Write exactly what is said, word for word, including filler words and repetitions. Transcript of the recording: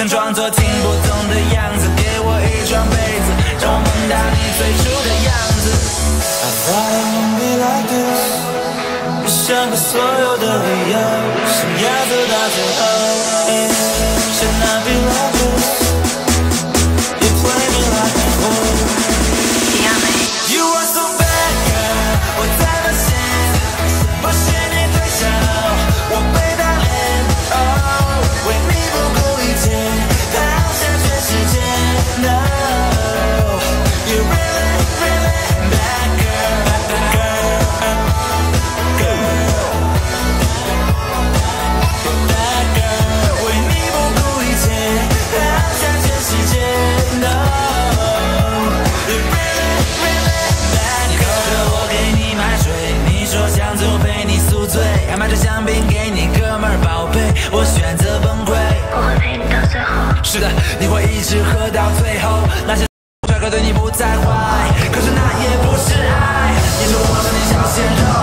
想装作听不懂的样子，给我一双被子，让我梦到你最初的样子。I thought it wouldn't be like this， 你想过所有的理由，想要走到最后。Yeah, should not be like this， you play me like a fool。You are so bad girl， 我才发现，不是你对手，我被打脸。Oh， 为你不顾一切，抛下全世界。No， you really really bad girl， bad girl， girl， bad girl， 为你不顾一切，抛下全世界。No， you really really bad girl。我给你买水，你说想酒陪你宿醉，还买着香槟给你哥们儿宝贝，我选择崩溃。 我会陪你到最后。 是的，你会一直喝到最后。那些帅哥对你不再坏，可是那也不是爱。你说我是你小鲜肉。